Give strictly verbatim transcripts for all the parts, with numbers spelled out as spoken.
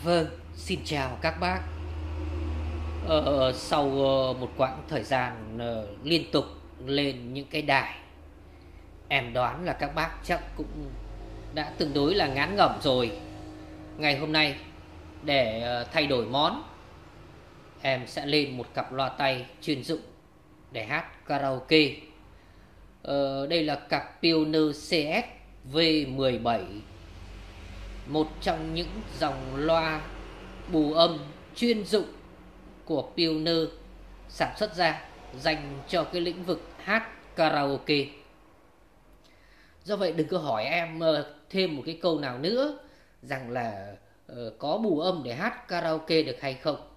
Vâng, xin chào các bác. Ờ, sau ờ, một quãng thời gian ờ, liên tục lên những cái đài, em đoán là các bác chắc cũng đã tương đối là ngán ngẩm rồi. Ngày hôm nay, để ờ, thay đổi món, em sẽ lên một cặp loa tay chuyên dụng để hát karaoke. Ờ, đây là cặp Pioneer xê ét V mười bảy, một trong những dòng loa bù âm chuyên dụng của Pioneer sản xuất ra dành cho cái lĩnh vực hát karaoke. Do vậy đừng có hỏi em ờ, thêm một cái câu nào nữa rằng là ờ, có bù âm để hát karaoke được hay không.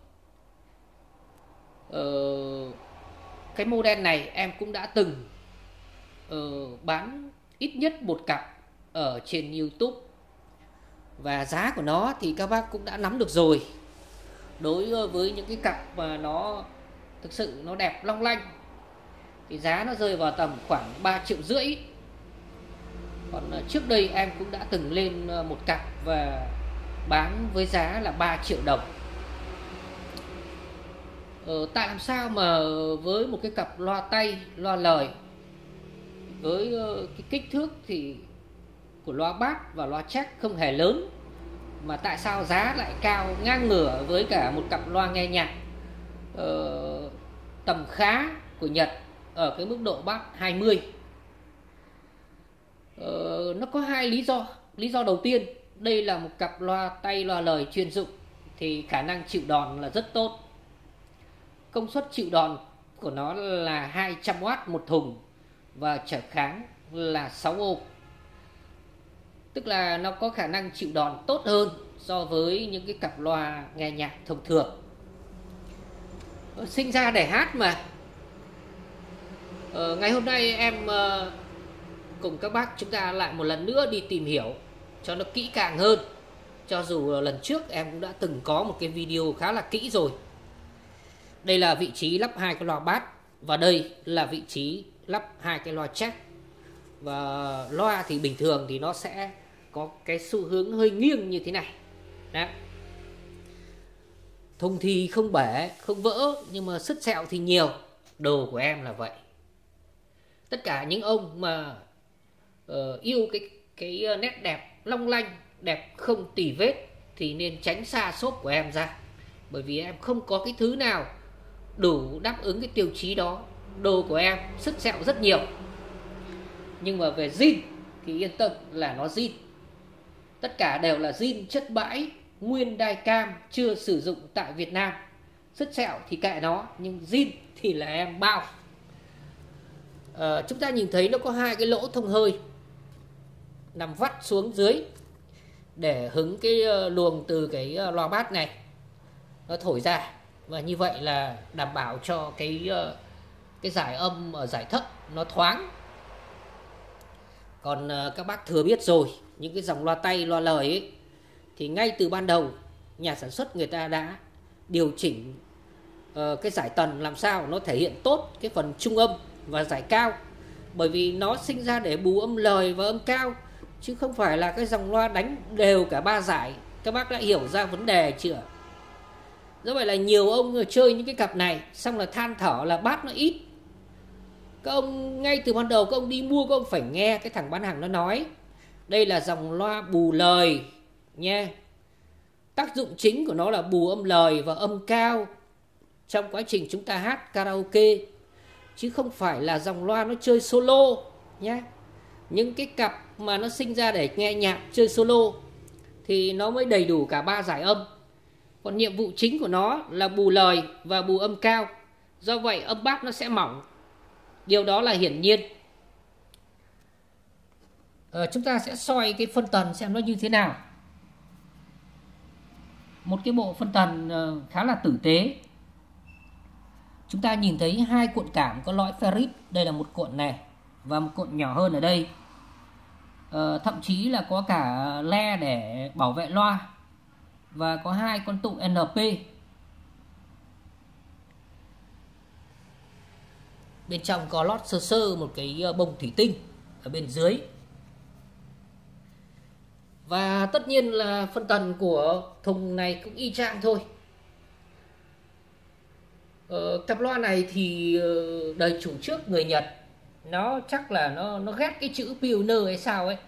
Ờ, cái model này em cũng đã từng ờ, bán ít nhất một cặp ở trên YouTube, và giá của nó thì các bác cũng đã nắm được rồi. Đối với những cái cặp mà nó thực sự nó đẹp long lanh thì giá nó rơi vào tầm khoảng ba triệu rưỡi. Còn trước đây em cũng đã từng lên một cặp và bán với giá là ba triệu đồng. ờ, Tại làm sao mà với một cái cặp loa tay, loa lời với cái kích thước thì của loa bass và loa jack không hề lớn, mà tại sao giá lại cao ngang ngửa với cả một cặp loa nghe nhạc ờ, tầm khá của Nhật ở cái mức độ bass hai mươi? ờ, Nó có hai lý do. Lý do đầu tiên, đây là một cặp loa tay, loa lời chuyên dụng thì khả năng chịu đòn là rất tốt. Công suất chịu đòn của nó là hai trăm oát một thùng và trở kháng là sáu ôm, tức là nó có khả năng chịu đòn tốt hơn so với những cái cặp loa nghe nhạc thông thường. Sinh ra để hát mà. ờ, Ngày hôm nay em uh, cùng các bác chúng ta lại một lần nữa đi tìm hiểu cho nó kỹ càng hơn. Cho dù lần trước em cũng đã từng có một cái video khá là kỹ rồi. Đây là vị trí lắp hai cái loa bass, và đây là vị trí lắp hai cái loa jack. Và loa thì bình thường thì nó sẽ có cái xu hướng hơi nghiêng như thế này. Đó. Thùng thì không bể, không vỡ, nhưng mà sứt sẹo thì nhiều. Đồ của em là vậy. Tất cả những ông mà uh, yêu cái cái nét đẹp long lanh, đẹp không tì vết thì nên tránh xa shop của em ra. Bởi vì em không có cái thứ nào đủ đáp ứng cái tiêu chí đó. Đồ của em sứt sẹo rất nhiều, nhưng mà về zin thì yên tâm là nó zin. Tất cả đều là zin chất bãi, nguyên đai cam, chưa sử dụng tại Việt Nam. Sứt sẹo thì kệ nó, nhưng zin thì là em bao. à, Chúng ta nhìn thấy nó có hai cái lỗ thông hơi nằm vắt xuống dưới để hứng cái luồng từ cái loa bass này nó thổi ra. Và như vậy là đảm bảo cho cái cái giải âm ở giải thấp nó thoáng. Còn các bác thừa biết rồi, những cái dòng loa tay, loa lời ấy, thì ngay từ ban đầu nhà sản xuất người ta đã điều chỉnh uh, cái giải tần làm sao nó thể hiện tốt cái phần trung âm và giải cao. Bởi vì nó sinh ra để bù âm lời và âm cao, chứ không phải là cái dòng loa đánh đều cả ba giải. Các bác đã hiểu ra vấn đề chưa? Do vậy là nhiều ông chơi những cái cặp này xong là than thở là bass nó ít. Các ông ngay từ ban đầu các ông đi mua, các ông phải nghe cái thằng bán hàng nó nói đây là dòng loa bù lời nha. Tác dụng chính của nó là bù âm lời và âm cao trong quá trình chúng ta hát karaoke, chứ không phải là dòng loa nó chơi solo nhé. Những cái cặp mà nó sinh ra để nghe nhạc chơi solo thì nó mới đầy đủ cả ba giải âm. Còn nhiệm vụ chính của nó là bù lời và bù âm cao. Do vậy âm bass nó sẽ mỏng. Điều đó là hiển nhiên. ờ, Chúng ta sẽ soi cái phân tần xem nó như thế nào. Một cái bộ phân tần khá là tử tế. Chúng ta nhìn thấy hai cuộn cảm có lõi ferrit. Đây là một cuộn này và một cuộn nhỏ hơn ở đây. ờ, Thậm chí là có cả le để bảo vệ loa. Và có hai con tụ en pê. Bên trong có lót sơ sơ một cái bông thủy tinh ở bên dưới. Và tất nhiên là phân tần của thùng này cũng y chang thôi. Ờ, cặp loa này thì đời chủ trước người Nhật, nó chắc là nó nó ghét cái chữ Pioneer hay sao ấy.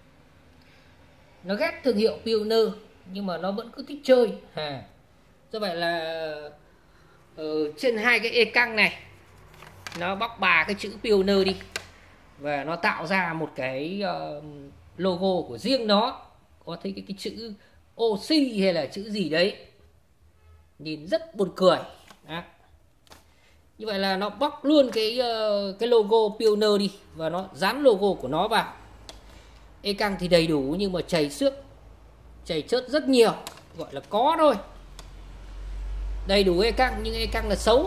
Nó ghét thương hiệu Pioneer nhưng mà nó vẫn cứ thích chơi. À, do vậy là ở trên hai cái e căng này nó bóc bà cái chữ Pioneer đi và nó tạo ra một cái uh, logo của riêng nó. Có thấy cái, cái chữ oxy hay là chữ gì đấy, nhìn rất buồn cười. Đó. Như vậy là nó bóc luôn cái uh, cái logo Pioneer đi và nó dán logo của nó vào. E căng thì đầy đủ nhưng mà chảy xước, chảy chớt rất nhiều, gọi là có thôi. Đầy đủ e căng nhưng e căng là xấu.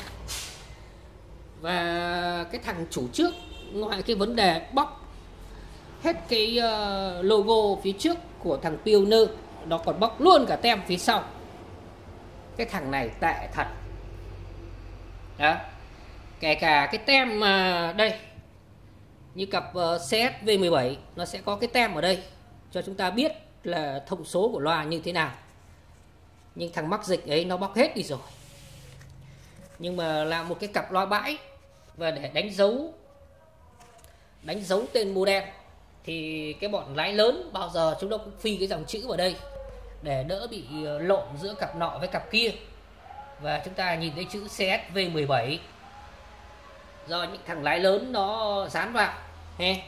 Và cái thằng chủ trước, ngoài cái vấn đề bóc hết cái uh, logo phía trước của thằng Pioneer, nó còn bóc luôn cả tem phía sau. Cái thằng này tệ thật. Đó. Kể cả cái tem mà đây, như cặp uh, xê ét vê mười bảy, nó sẽ có cái tem ở đây cho chúng ta biết là thông số của loa như thế nào. Nhưng thằng mắc dịch ấy nó bóc hết đi rồi. Nhưng mà là một cái cặp loa bãi và để đánh dấu đánh dấu tên model thì cái bọn lái lớn bao giờ chúng nó cũng phi cái dòng chữ vào đây để đỡ bị lộn giữa cặp nọ với cặp kia. Và chúng ta nhìn thấy chữ xê ét vê mười bảy do những thằng lái lớn nó dán vào. He.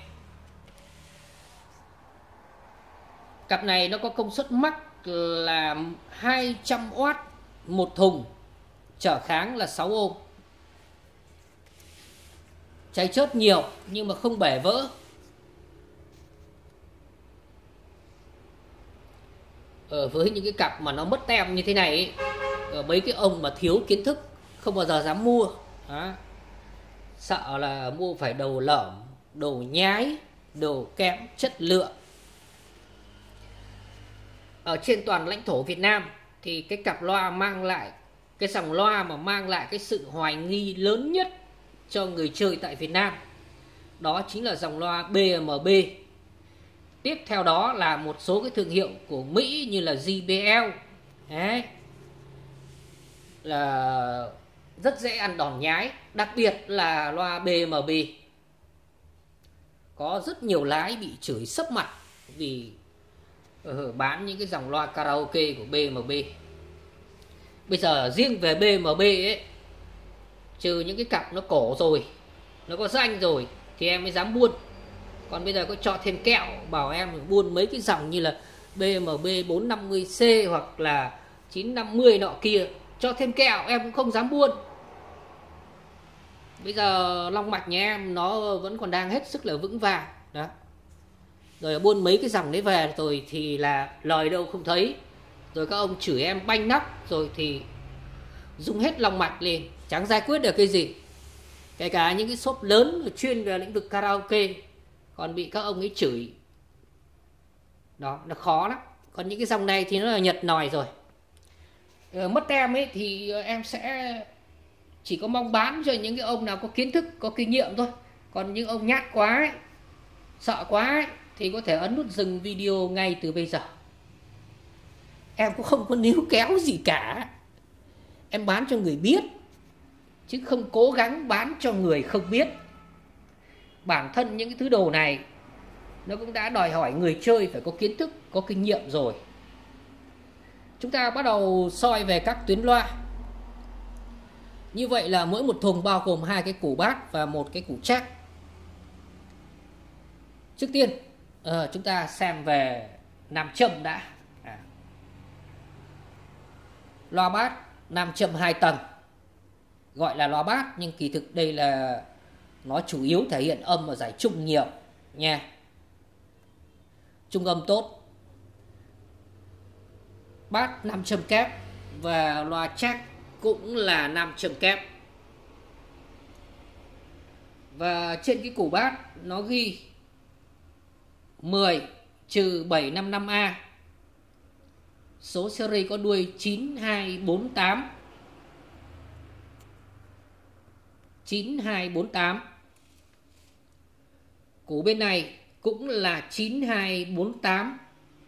Cặp này nó có công suất max là hai trăm oát một thùng, trở kháng là sáu ôm. Cháy chớt nhiều nhưng mà không bể vỡ. Ở với những cái cặp mà nó mất tem như thế này ấy, ở mấy cái ông mà thiếu kiến thức không bao giờ dám mua. Đó. Sợ là mua phải đồ lởm, đồ nhái, đồ kém chất lượng. Ở trên toàn lãnh thổ Việt Nam thì cái cặp loa mang lại, cái dòng loa mà mang lại cái sự hoài nghi lớn nhất cho người chơi tại Việt Nam, đó chính là dòng loa bê em bê. Tiếp theo đó là một số cái thương hiệu của Mỹ như là gi bê lờ. Đấy. Là rất dễ ăn đòn nhái, đặc biệt là loa bê em bê. Có rất nhiều lái bị chửi sấp mặt vì uh, bán những cái dòng loa karaoke của bê em bê. Bây giờ riêng về bê em bê ấy, trừ những cái cặp nó cổ rồi, nó có danh rồi thì em mới dám buôn. Còn bây giờ có cho thêm kẹo bảo em buôn mấy cái dòng như là bê em bê bốn năm mươi C hoặc là chín năm mươi nọ kia, cho thêm kẹo em cũng không dám buôn. Bây giờ long mạch nhà em nó vẫn còn đang hết sức là vững vàng. Đó. Rồi buôn mấy cái dòng đấy về rồi thì là lời đâu không thấy. Rồi các ông chửi em banh nóc rồi thì rung hết long mạch lên, chẳng giải quyết được cái gì. Kể cả những cái shop lớn chuyên về lĩnh vực karaoke còn bị các ông ấy chửi. Đó, nó khó lắm. Còn những cái dòng này thì nó là nhật nòi rồi. Ờ, mất tem ấy thì em sẽ chỉ có mong bán cho những cái ông nào có kiến thức, có kinh nghiệm thôi. Còn những ông nhát quá ấy, sợ quá ấy, thì có thể ấn nút dừng video ngay từ bây giờ. Em cũng không có níu kéo gì cả. Em bán cho người biết, chứ không cố gắng bán cho người không biết. Bản thân những cái thứ đồ này nó cũng đã đòi hỏi người chơi phải có kiến thức, có kinh nghiệm rồi. Chúng ta bắt đầu soi về các tuyến loa. Như vậy là mỗi một thùng bao gồm hai cái củ bát và một cái củ chát. Trước tiên uh, chúng ta xem về nam châm đã. À. Loa bát nam châm hai tầng, gọi là loa bát nhưng kỳ thực đây là nó chủ yếu thể hiện âm ở giải trung nhiều nha. Trung âm tốt, bát nam châm kép và loa chát cũng là nam châm kép. Và trên cái củ bát nó ghi mười trừ bảy năm năm A, số series có đuôi chín hai bốn tám. chín hai bốn tám. Củ bên này cũng là chín hai bốn tám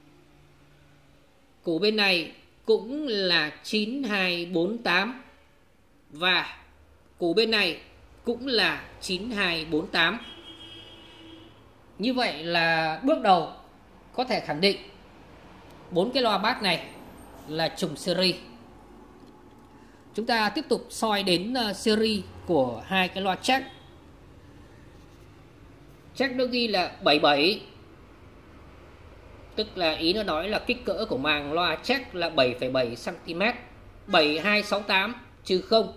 Củ bên này cũng là chín hai bốn tám. Và củ bên này cũng là chín hai bốn tám. Như vậy là bước đầu có thể khẳng định bốn cái loa bass này là trùng series. Chúng ta tiếp tục soi đến series của hai cái loa jack. Jack nó ghi là bảy mươi bảy, tức là ý nó nói là kích cỡ của màng loa jack là bảy phẩy bảy xăng-ti-mét, bảy hai sáu tám trừ không,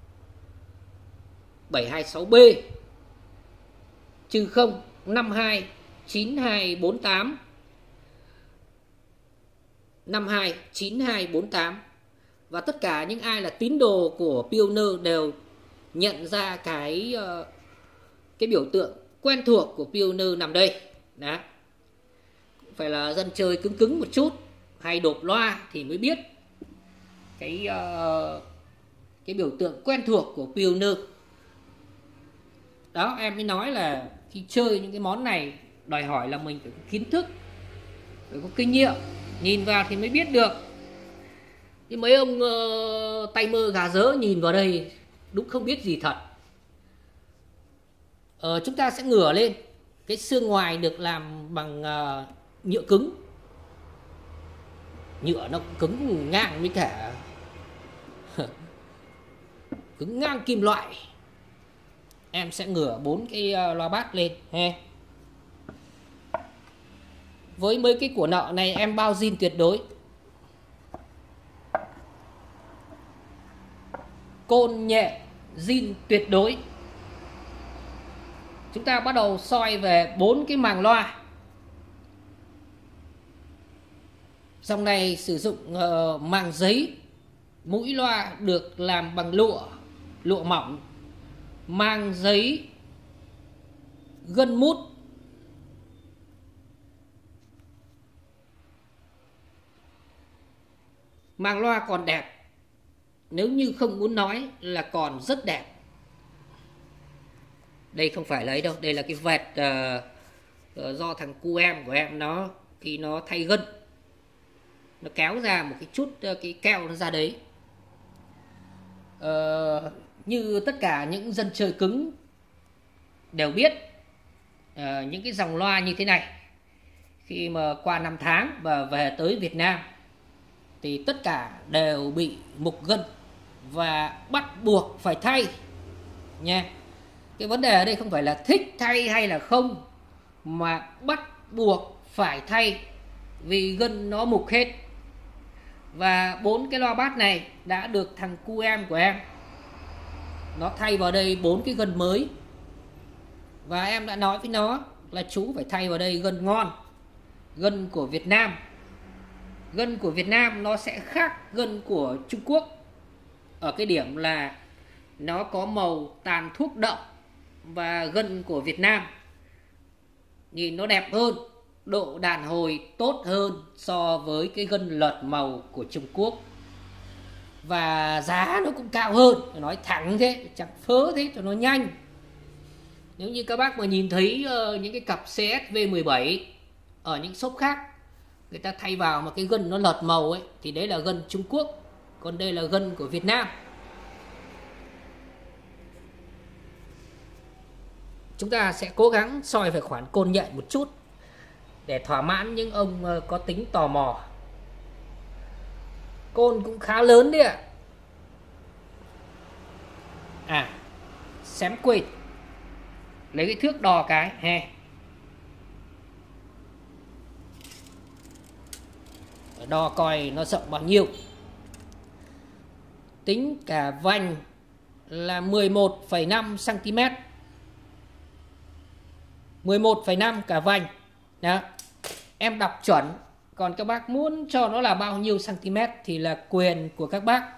bảy hai sáu B trừ không, năm hai chín hai bốn tám, năm hai chín hai bốn tám. Và tất cả những ai là tín đồ của Pioneer đều nhận ra cái cái biểu tượng quen thuộc của Pioneer nằm đây. Đó. Phải là dân chơi cứng cứng một chút, hay đột loa thì mới biết cái uh, cái biểu tượng quen thuộc của Pioneer. Đó, em mới nói là khi chơi những cái món này đòi hỏi là mình phải có kiến thức, phải có kinh nghiệm, nhìn vào thì mới biết được. Chứ mấy ông uh, tay mơ gà dớ nhìn vào đây đúng không biết gì thật. uh, Chúng ta sẽ ngửa lên. Cái xương ngoài được làm bằng uh, nhựa cứng. Nhựa nó cứng ngang với cả cứng ngang kim loại. Em sẽ ngửa bốn cái uh, loa bass lên he. Với mấy cái của nợ này em bao zin tuyệt đối. Côn nhẹ zin tuyệt đối. Chúng ta bắt đầu soi về bốn cái màng loa. Dòng này sử dụng uh, màng giấy. Mũi loa được làm bằng lụa, lụa mỏng. Màng giấy gân mút. Màng loa còn đẹp. Nếu như không muốn nói là còn rất đẹp. Đây không phải lấy đâu. Đây là cái vẹt uh, uh, do thằng cu em của em nó khi nó thay gân, nó kéo ra một cái chút uh, cái keo nó ra đấy. uh, Như tất cả những dân chơi cứng đều biết, uh, những cái dòng loa như thế này khi mà qua năm tháng và về tới Việt Nam thì tất cả đều bị mục gân và bắt buộc phải thay nha. Cái vấn đề ở đây không phải là thích thay hay là không, mà bắt buộc phải thay vì gân nó mục hết. Và bốn cái loa bass này đã được thằng cu em của em nó thay vào đây bốn cái gân mới. Và em đã nói với nó là chú phải thay vào đây gân ngon, gân của Việt Nam. Gân của Việt Nam nó sẽ khác gân của Trung Quốc ở cái điểm là nó có màu tàn thuốc đậm. Và gân của Việt Nam nhìn nó đẹp hơn, độ đàn hồi tốt hơn so với cái gân lợt màu của Trung Quốc. Và giá nó cũng cao hơn. Nói thẳng thế, chẳng phớ thế cho nó nhanh. Nếu như các bác mà nhìn thấy uh, những cái cặp xê ét vê mười bảy ở những shop khác, người ta thay vào mà cái gân nó lợt màu ấy, thì đấy là gân Trung Quốc. Còn đây là gân của Việt Nam. Chúng ta sẽ cố gắng soi về khoản côn nhạy một chút để thỏa mãn những ông có tính tò mò. Côn cũng khá lớn đấy ạ. À, xém quên, lấy cái thước đo cái he. Đo coi nó rộng bao nhiêu. Tính cả vành là mười một phẩy năm xăng-ti-mét. mười một phẩy năm cả vành. Đó. Em đọc chuẩn. Còn các bác muốn cho nó là bao nhiêu cm thì là quyền của các bác.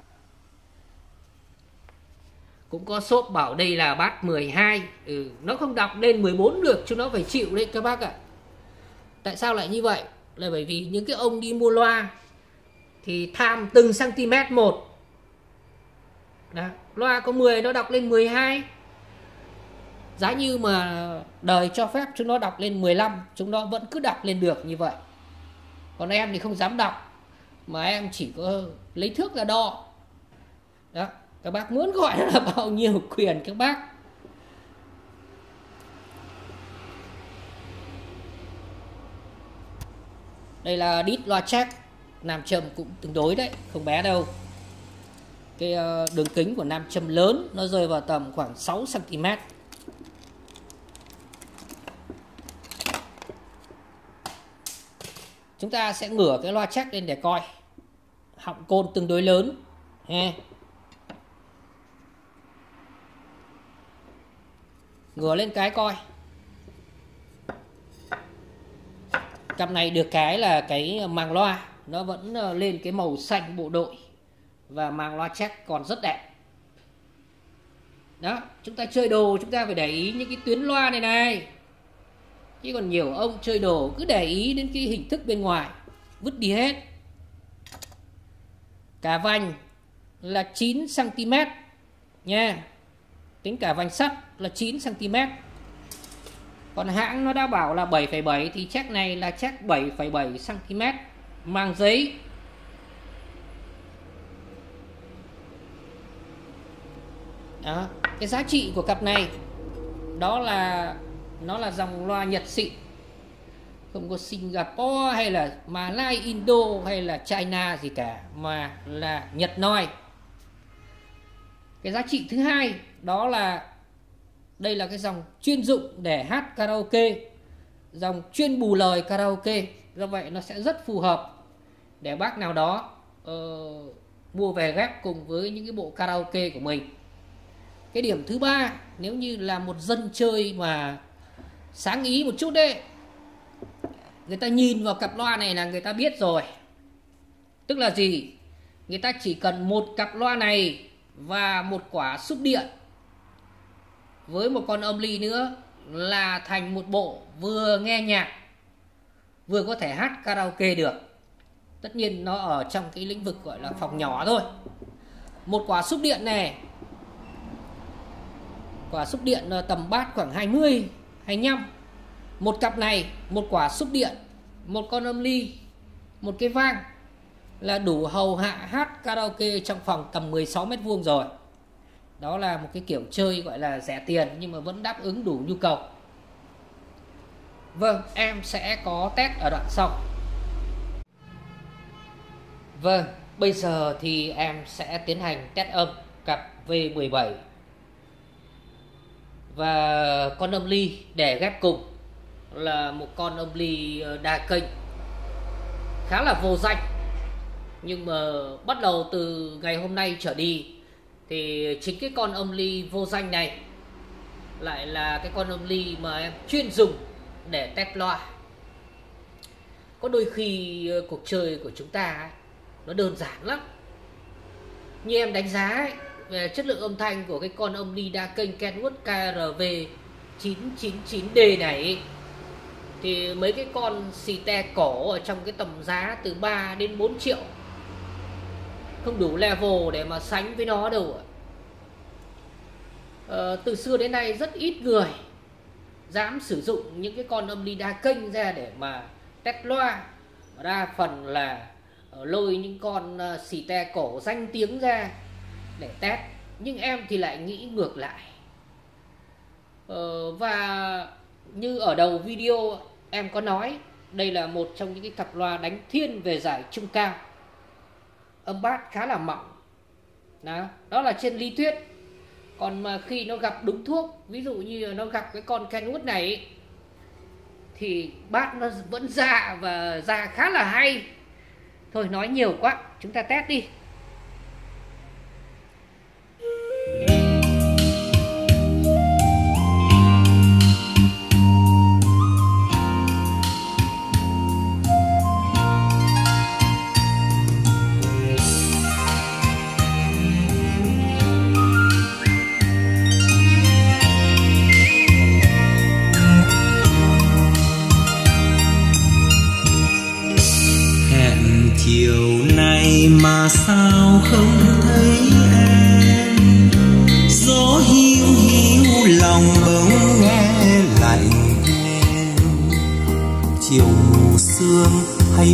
Cũng có shop bảo đây là bát mười hai. Ừ, nó không đọc lên mười bốn được, chứ nó phải chịu đấy các bác ạ. Tại sao lại như vậy? Là bởi vì những cái ông đi mua loa thì tham từng cm một. Đó. Loa có mười nó đọc lên mười hai. Giá như mà đời cho phép chúng nó đọc lên mười lăm, chúng nó vẫn cứ đọc lên được như vậy. Còn em thì không dám đọc. mà em chỉ có lấy thước ra đo. Đó, các bác muốn gọi nó là bao nhiêu quyền các bác. Đây là đít loa check, nam châm cũng tương đối đấy, không bé đâu. Cái đường kính của nam châm lớn nó rơi vào tầm khoảng sáu xăng ti mét. Chúng ta sẽ ngửa cái loa check lên để coi. Họng côn tương đối lớn. He. Ngửa lên cái coi. Cặp này được cái là cái màng loa nó vẫn lên cái màu xanh bộ đội, và màng loa check còn rất đẹp. Đó, chúng ta chơi đồ chúng ta phải để ý những cái tuyến loa này này. Chứ còn nhiều ông chơi đồ cứ để ý đến cái hình thức bên ngoài, vứt đi hết. Cả vành là chín xăng ti mét nha. Tính cả vành sắt là chín xăng ti mét. Còn hãng nó đã bảo là bảy phẩy bảy thì check này là check bảy phẩy bảy xăng ti mét, màng giấy. Đó, cái giá trị của cặp này đó là nó là dòng loa Nhật xịn, không có Singapore hay là Malay, Indo hay là China gì cả, mà là Nhật noi. Cái giá trị thứ hai đó là đây là cái dòng chuyên dụng để hát karaoke, dòng chuyên bù lời karaoke. Do vậy nó sẽ rất phù hợp để bác nào đó uh, mua về ghép cùng với những cái bộ karaoke của mình. Cái điểm thứ ba, nếu như là một dân chơi mà sáng ý một chút đấy, người ta nhìn vào cặp loa này là người ta biết rồi. Tức là gì? Người ta chỉ cần một cặp loa này và một quả xúc điện với một con âm ly nữa là thành một bộ vừa nghe nhạc vừa có thể hát karaoke được. Tất nhiên nó ở trong cái lĩnh vực gọi là phòng nhỏ thôi. Một quả xúc điện này, quả xúc điện tầm bát khoảng hai mươi, hai mươi lăm. Một cặp này, một quả xúc điện, một con âm ly, một cái vang là đủ hầu hạ hát karaoke trong phòng tầm mười sáu mét vuông rồi. Đó là một cái kiểu chơi gọi là rẻ tiền nhưng mà vẫn đáp ứng đủ nhu cầu. Vâng, em sẽ có test ở đoạn sau. Vâng, bây giờ thì em sẽ tiến hành test âm cặp V mười bảy và con âm ly để ghép cùng là một con âm ly đa kênh khá là vô danh. Nhưng mà bắt đầu từ ngày hôm nay trở đi thì chính cái con âm ly vô danh này lại là cái con âm ly mà em chuyên dùng để test loa. Có đôi khi cuộc chơi của chúng ta ấy, nó đơn giản lắm. Như em đánh giá ấy, về chất lượng âm thanh của cái con âm ly đa kênh Kenwood K R V chín chín chín D này ấy, thì mấy cái con xì te cổ ở trong cái tầm giá từ ba đến bốn triệu không đủ level để mà sánh với nó đâu. Ờ, từ xưa đến nay rất ít người dám sử dụng những cái con âm ly đa kênh ra để mà test loa. Đa phần là lôi những con xì te cổ danh tiếng ra để test. Nhưng em thì lại nghĩ ngược lại. Ờ, và như ở đầu video em có nói, đây là một trong những cái cặp loa đánh thiên về giải trung cao, âm bass khá là mỏng. Đó, đó là trên lý thuyết. Còn mà khi nó gặp đúng thuốc, ví dụ như nó gặp cái con Kenwood này ấy, thì bass nó vẫn ra và ra khá là hay. Thôi nói nhiều quá, chúng ta test đi. Chiều nay mà sao không thấy em, gió hiu hiu lòng bỗng nghe lạnh em. Chiều mù sương hay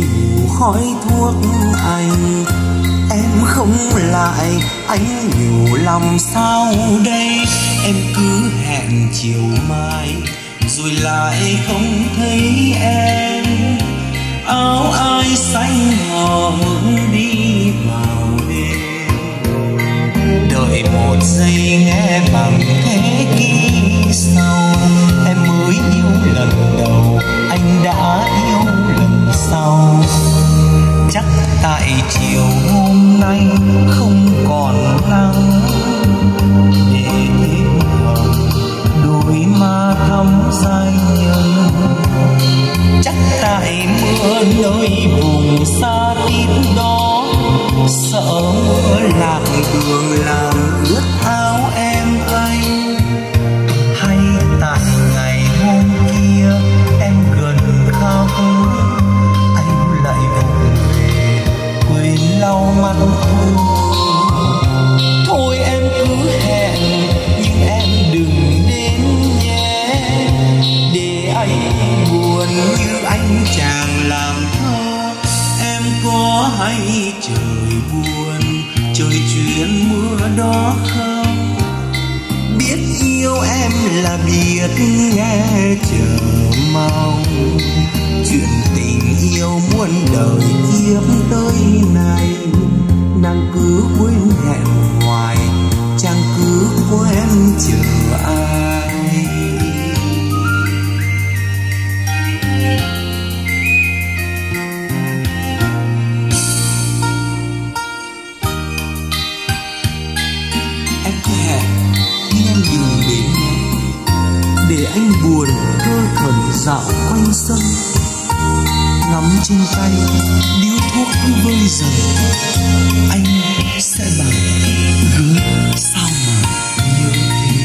đủ khói thuốc anh. Em không lại, anh nhiều lòng sao đây? Em cứ hẹn chiều mai, rồi lại không thấy em. Áo ai xanh hò hững đi vào đêm. Đợi một giây nghe bằng thế kỷ sau, em mới yêu lần đầu, anh đã yêu lần sau. Chắc tại chiều hôm nay không còn nắng, để thêm hồng đôi má thắm dai nhân. Chắc tại mưa nơi vùng xa tít đó, sợ mưa lạc đường làm ướt áo em anh. Hay tại ngày hôm kia em gần khóc, anh lại vụng về quên lau mắt thương. Thôi em cứ hẹn nhưng em đừng đến nhé, để anh buồn như anh chàng làm thơ. Em có hay trời buồn, trời chuyện mưa đó không? Biết yêu em là biết nghe chờ mong. Chuyện tình yêu muôn đời kiếp tới này, nàng cứ quên hẹn hoài, chàng cứ quen chờ ai. Em cứ hẹn nhưng em đừng đến nhé, để anh buồn thơ thẩn dạo quanh sân. Ngắm trên tay điếu thuốc cứ vơi dần, anh sẽ bảo gớm sao mà như thế.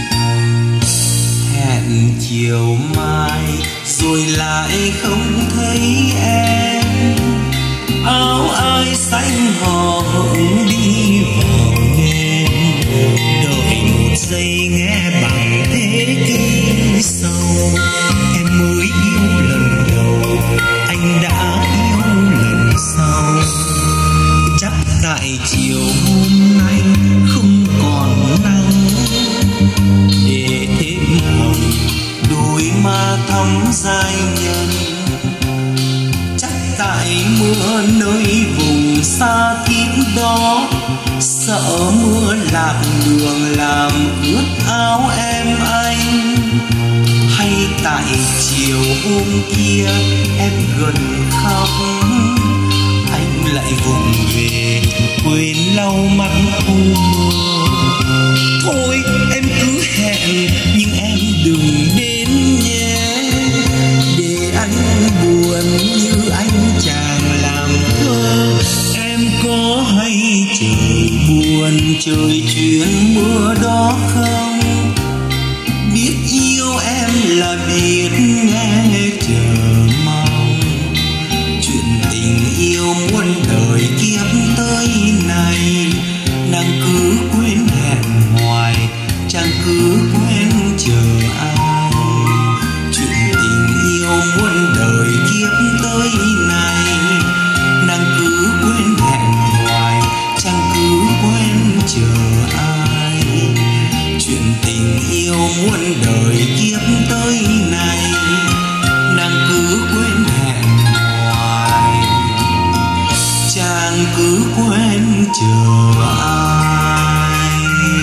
Hẹn chiều mai rồi lại không thấy em. Áo ai xanh hò hững đi vào đêm. Đợi một giây nghe bằng thế kỷ sau, em mới yêu lần đầu, anh đã yêu lần sau. Chắc tại chiều hôm nay không còn nắng, để thêm hồng đôi má thắm dai nhân. Chắc tại mưa nơi vùng xa tít đó, sợ mưa lạc đường làm ướt áo em anh. Hay tại chiều hôm kia em gần khóc, anh lại vụng về quên lau mắt thu mưa. Thôi em cứ hẹn nhưng em đừng đến nhé, để anh buồn như anh chàng làm thơ. Em có hay trời buồn, trời chuyện mưa đó không? Biết yêu em là biết nghe chờ mong. Chuyện tình yêu muôn đời kiếp tới này, nàng cứ quên hẹn hoài, chàng cứ quên chờ ai. Chuyện tình yêu muôn đời kiếp tới này, nàng cứ quên hẹn hoài, chàng cứ quên chờ ai. Chuyện tình yêu muôn đời kiếp tới này, nàng cứ quên hẹn hoài, chàng cứ quên chờ ai.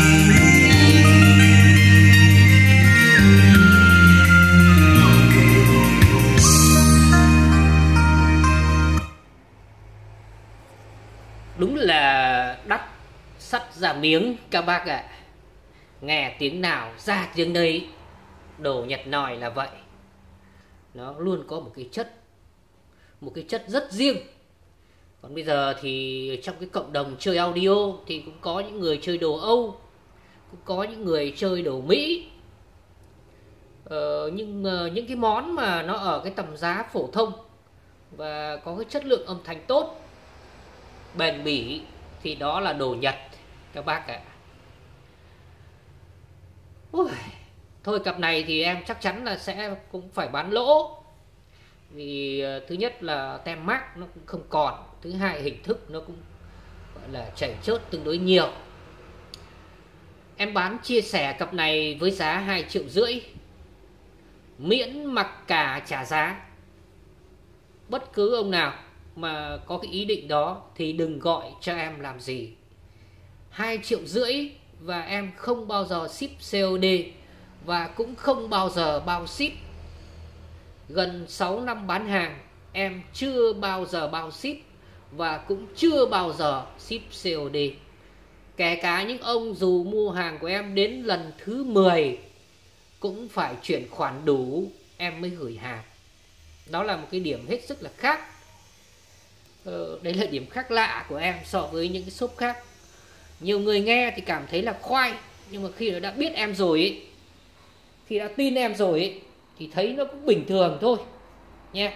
Đúng là đắt sắt ra miếng các bác ạ. À. Nghe tiếng nào ra tiếng đấy. Đồ Nhật Nòi là vậy. Nó luôn có một cái chất, một cái chất rất riêng. Còn bây giờ thì trong cái cộng đồng chơi audio thì cũng có những người chơi đồ Âu, cũng có những người chơi đồ Mỹ. ờ, Nhưng uh, những cái món mà nó ở cái tầm giá phổ thông và có cái chất lượng âm thanh tốt, bền bỉ thì đó là đồ Nhật các bác ạ. Ui, thôi cặp này thì em chắc chắn là sẽ cũng phải bán lỗ. Vì uh, thứ nhất là tem mác nó cũng không còn, thứ hai hình thức nó cũng gọi là chảy chốt tương đối nhiều. Em bán chia sẻ cặp này với giá hai triệu rưỡi, miễn mặc cả trả giá. Bất cứ ông nào mà có cái ý định đó thì đừng gọi cho em làm gì. Hai triệu rưỡi và em không bao giờ ship xê ô đê và cũng không bao giờ bao ship. Gần sáu năm bán hàng, em chưa bao giờ bao ship và cũng chưa bao giờ ship xê ô đê. Kể cả những ông dù mua hàng của em đến lần thứ mười cũng phải chuyển khoản đủ em mới gửi hàng. Đó là một cái điểm hết sức là khác. ờ, Đấy là điểm khác lạ của em so với những cái shop khác. Nhiều người nghe thì cảm thấy là khoai, nhưng mà khi nó đã biết em rồi ấy, khi đã tin em rồi ấy, thì thấy nó cũng bình thường thôi nha.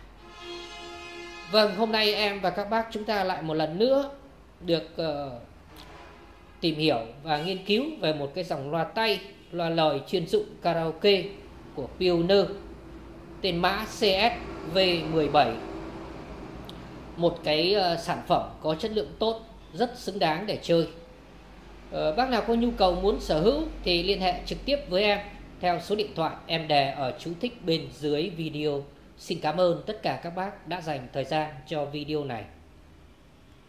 Vâng, hôm nay em và các bác chúng ta lại một lần nữa được uh, tìm hiểu và nghiên cứu về một cái dòng loa tay, loa lời chuyên dụng karaoke của Pioneer, tên mã xê ét V mười bảy. Một cái uh, sản phẩm có chất lượng tốt, rất xứng đáng để chơi. uh, Bác nào có nhu cầu muốn sở hữu thì liên hệ trực tiếp với em theo số điện thoại em đề ở chú thích bên dưới video. Xin cảm ơn tất cả các bác đã dành thời gian cho video này.